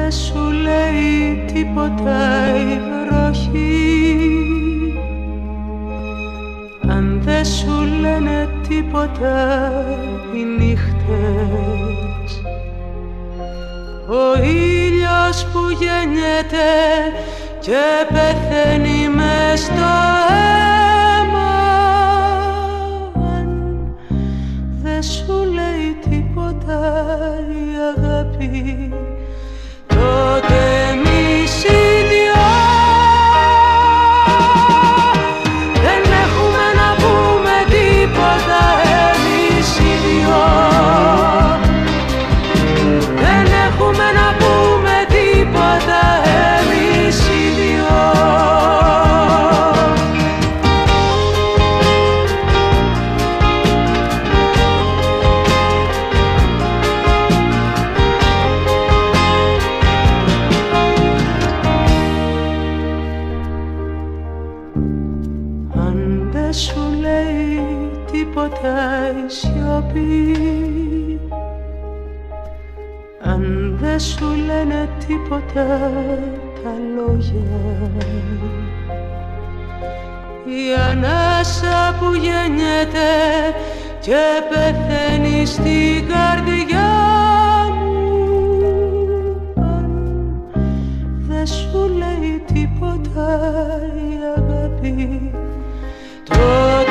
δεν σου λέει τίποτα η βροχή, αν δεν σου λένε τίποτα οι νύχτες, ο ήλιος που γεννιέται και πεθαίνει μες στο αίμα, αν δεν σου λέει τίποτα η αγάπη, τότε εμείς οι δυο δεν έχουμε να πούμε τίποτα, εμείς οι δυο δεν έχουμε να πούμε τίποτα, εμείς οι δυο. Αν δεν σου λέει τίποτα η σιωπή, αν δεν σου λένε τίποτα τα λόγια, η ανάσα που γεννιέται και πεθαίνει στην καρδιά μου, αν δεν σου λέει τίποτα η αγάπη, τότε